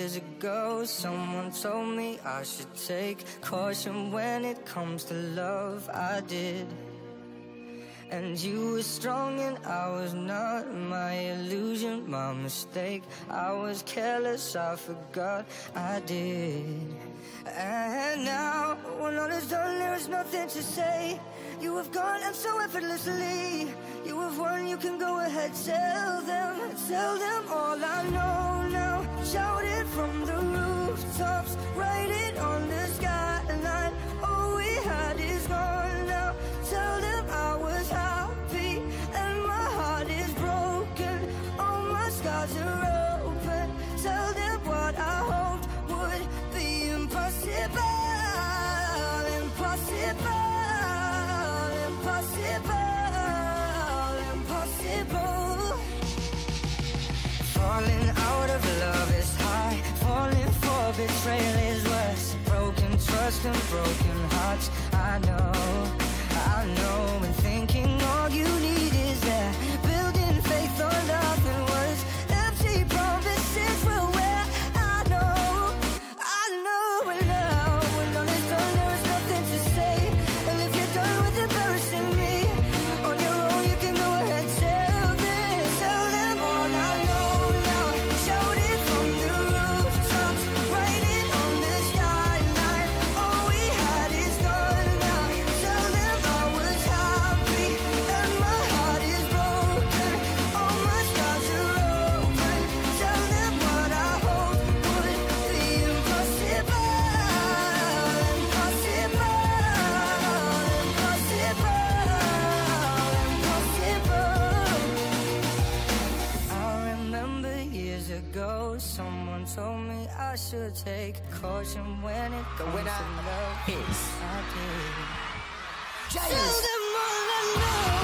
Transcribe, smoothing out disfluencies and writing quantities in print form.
years ago, someone told me I should take caution when it comes to love. I did. And you were strong and I was not. My illusion, my mistake. I was careless, I forgot I did. And now, when all is done, there is nothing to say. You have gone and so effortlessly. You have won, you can go ahead, tell them all I know now. Shout it from the rooftops, write it on the skyline. All we had is gone now. Tell them I was happy and my heart is broken. All my scars are open. Tell them what I hoped would be impossible. Impossible, impossible, impossible. Falling out of love is high, falling for betrayal is worse. Broken trust and broken hearts, I know, and thinking all you need is that. Building faith on nothing words, empty promises will wear. I know, and now, when all is done, there is nothing to say. And if you're done with embarrassing me, on your own you can go ahead, tell them all I know now. Shout it from the rooftops, write it on the skyline. All we had is gone now. Tell them I was happy and my heart is broken. All my scars are open. Tell them what I hoped would be impossible. Impossible, impossible, impossible. I remember years ago, someone told me I should take caution when it comes to love. I did. Tell them all I know.